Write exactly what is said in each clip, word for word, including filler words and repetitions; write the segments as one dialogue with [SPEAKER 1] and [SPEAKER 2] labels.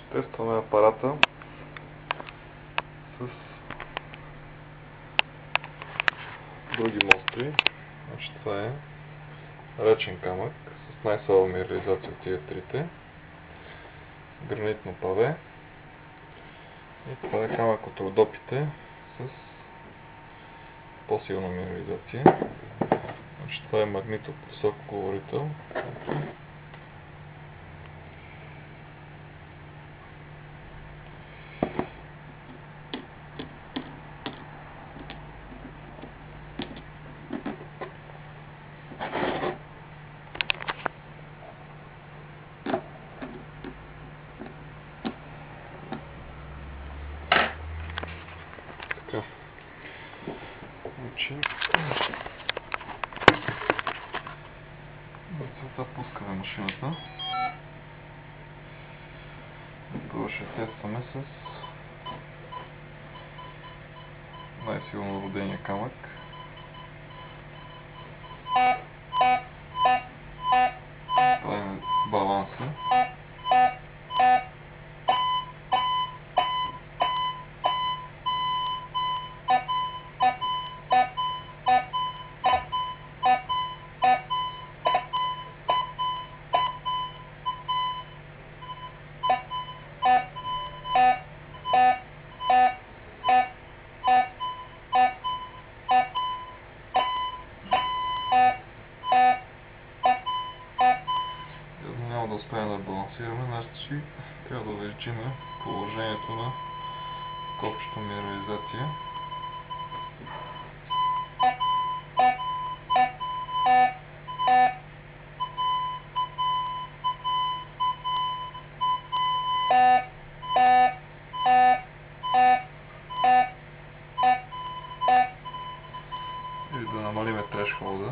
[SPEAKER 1] Тестваме апарата с други мостри. Значи това е речен камък с най-слаба минерализация от тия трите, гранитно паве и това е камък от Родопите с по-силна минерализация. Значи това е магнитов високоговорител. Така. Значи за целта пускаме машината. Това ще тестваме с най-силно родения камък. Правим баланса. Няма да успеем да балансираме, значи трябва да увеличим положението на копчето минерализация. Или да намалим трешхолда.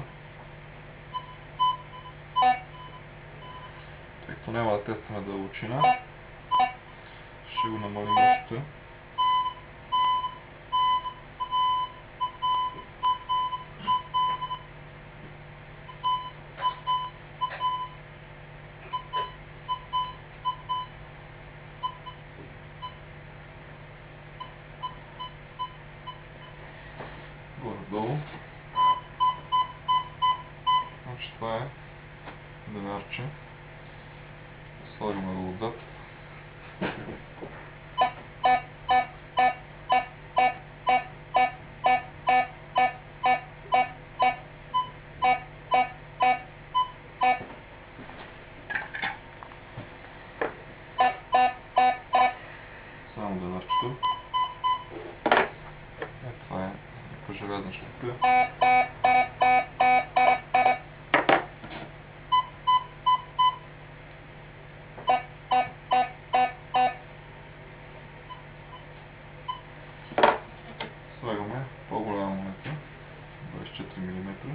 [SPEAKER 1] Тъй като няма да тестваме дълбочина, ще го намалим още. Горе-долу. Значи това е денарче. Слагаме го отзад. Само денарчето. Е, това е някаква желязна щупка. Слагаме по-голяма монета, двадесет и четири милиметра.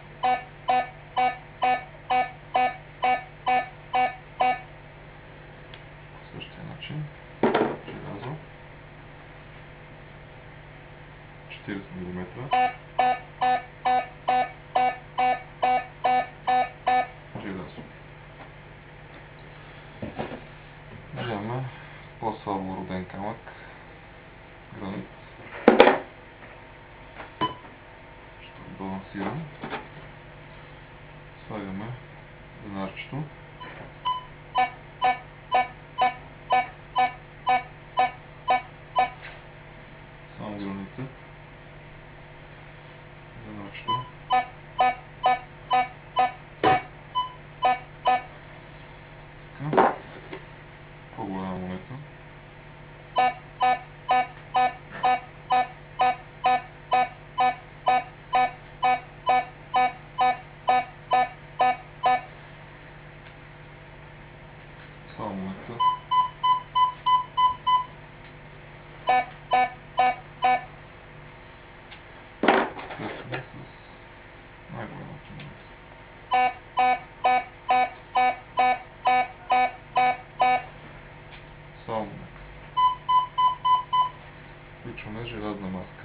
[SPEAKER 1] По същия начин, желязо, четиридесет милиметра. Желязо. Вземаме по-слабо роден камък, гранит. Балансирам. Слагаме денарчето. Само граните. Денарчето. Така. По-голяма монета. Само монета. Тестваме с най-голямата монета. Само монета. Включваме желязна маска.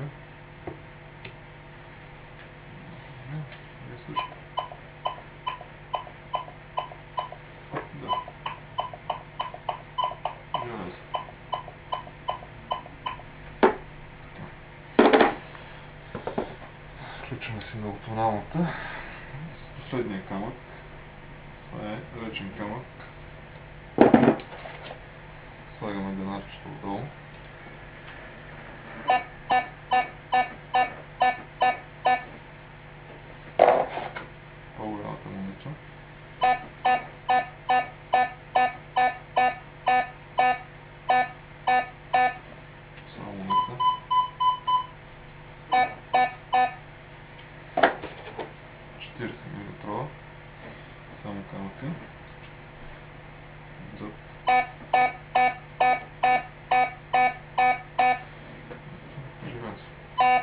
[SPEAKER 1] И също. Да. финалната, с последния камък. Това е ръчен камък. Слагаме денарчето отдолу. По-голямата монета. Само монета. четиридесет милилитрова. Само камъка. Зад. Живен се.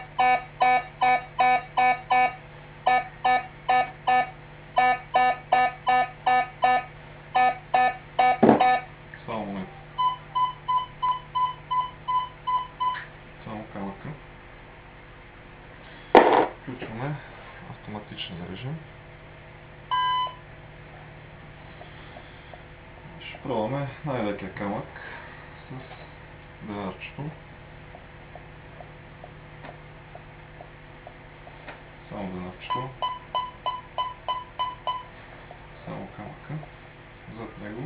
[SPEAKER 1] Само монета. Само камъка. Включваме автоматичния режим. Ще пробваме най-лекия камък с денарчето. Само денарчето. Само камъка. Зад него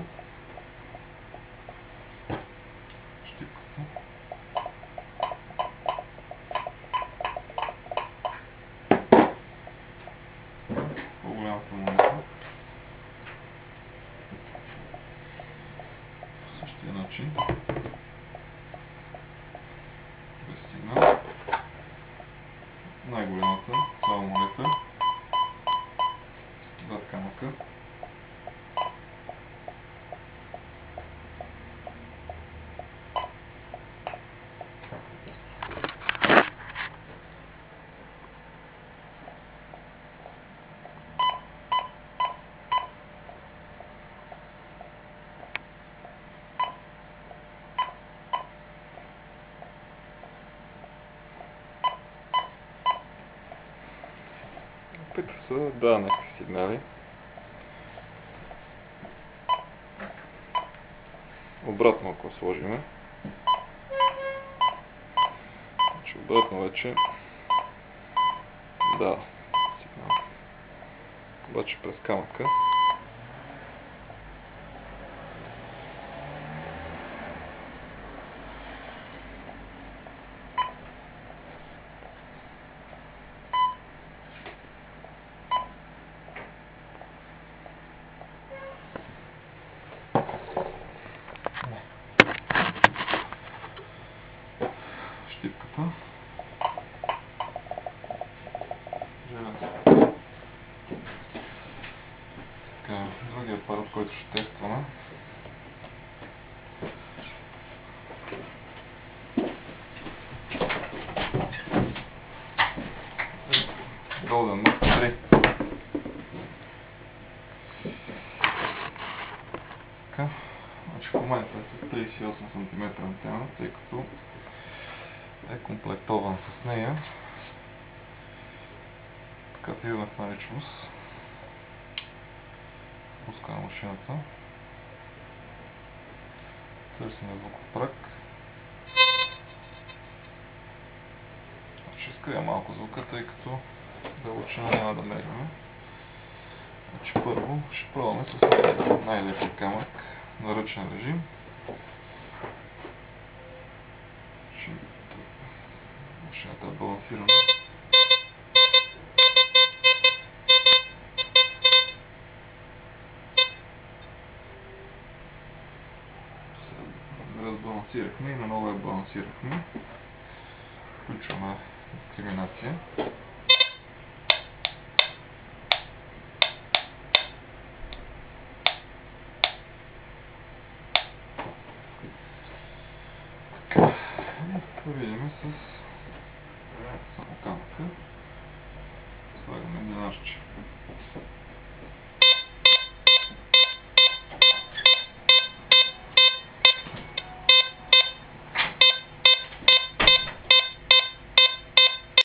[SPEAKER 1] щипката. По-голямата монета. По същия начин. Без сигнал. Най-голямата, само монета. Зад камъка. Тук са да, някакви сигнали. Обратно, ако сложиме. Значи обратно вече да, сигнал. Обаче през камъка. Щипката. Така, другия апарат, който ще тестваме. Golden Mach три. Така, значи в момента е с тридесет и осем сантиметра антена, тъй като е комплектован с нея. Така отиваме в наличност. Пускаме машината. Търсим звуков прак. Ще скрия малко звука, тъй като дълбочина няма да меряме. Значи първо ще пробваме с най-лекия камък на ръчен режим. Машината е балансирана. Разбалансирахме и наново я балансирахме. Включваме дискриминация. Така, видим с само камъка. Слагаме денарче.